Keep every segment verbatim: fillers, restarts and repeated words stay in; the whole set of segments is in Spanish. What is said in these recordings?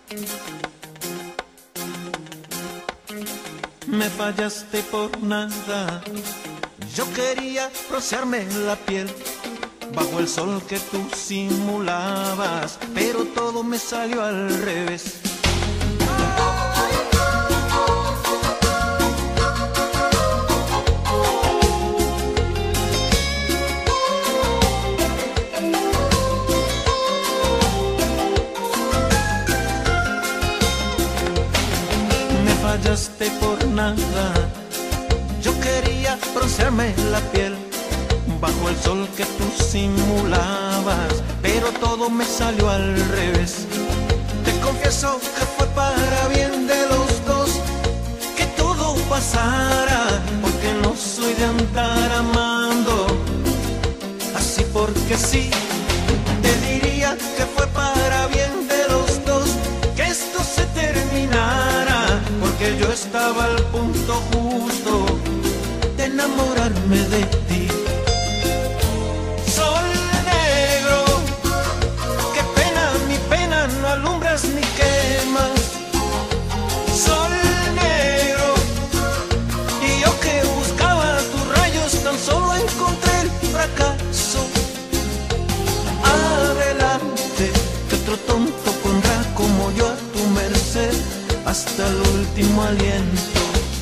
Me fallaste por nada. Yo quería rociarme la piel bajo el sol que tú simulabas, pero todo me salió al revés. Me fallaste por nada. Yo quería broncearme la piel bajo el sol que tú simulabas, pero todo me salió al revés. Te confieso que fue para bien de los dos que todo pasara, porque no soy de andar amando así porque sí. Te diría que fue para bien de los dos que esto se terminara, porque yo estaba al punto justo de enamorarme de ti. Sol negro, qué pena, mi pena no alumbras ni quemas. Sol negro, y yo que buscaba tus rayos tan solo encontré el fracaso. Adelante, que otro tonto pondrá como yo a tu merced hasta el último aliento.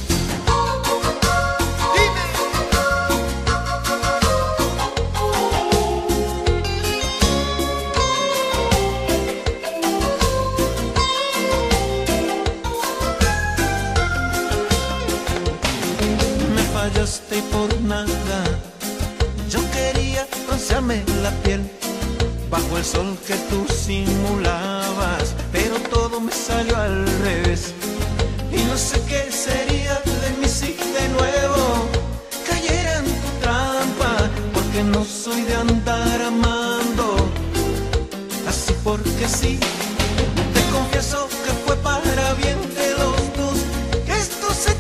Fallaste por nada. Yo quería broncearme la piel bajo el sol que tú simulabas, pero todo me salió al revés. Y no sé qué sería de mí si de nuevo cayera en tu trampa, porque no soy de andar amando así porque sí. Te confieso que fue para bien de los dos que esto se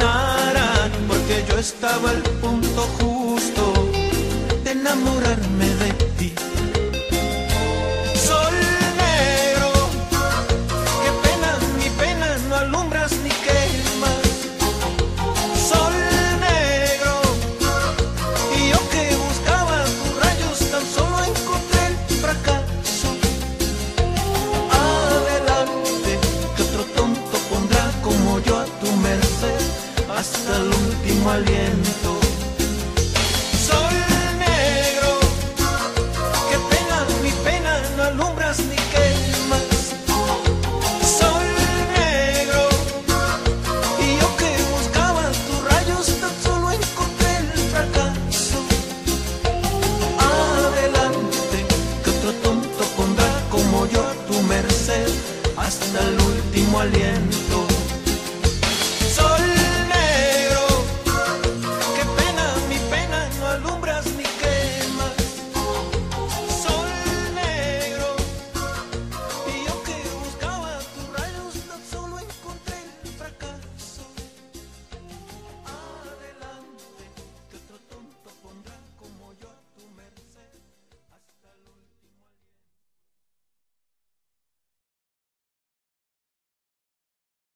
terminara, porque yo estaba al punto justo de enamorarme